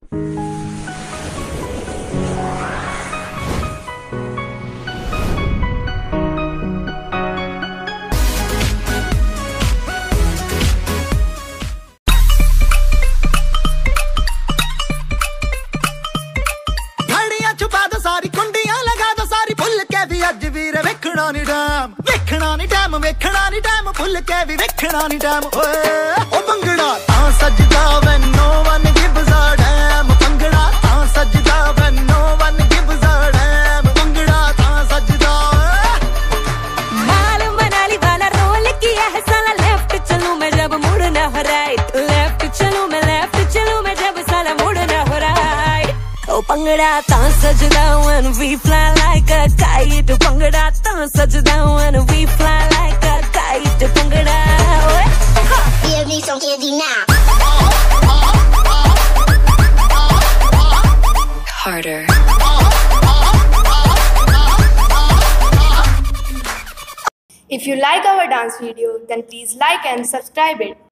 अज वीर वेखना नी डैम, वेखना नी डैम, वेखना नी डैम, भुल के भी वेखना नी डैम। ओ भंगड़ा तां सजदा when no one gives a damn, bhangra तां सजदा when no one gives a damn, bhangra तां सजदा। माल मनाली वाला रोल किया है साला, लेफ्ट चलूं मैं जब मुड़ना हो राइट, लेफ्ट चलूं मैं, लेफ्ट चलूं मैं जब साला मुड़ना हो राइट। ओ भंगड़ा तां सजदा when we fly like a kite, bhangra तां सजदा when we fly like a kite, bhangra. Give me some candy now. Harder. If you like our dance video, then please like and subscribe it.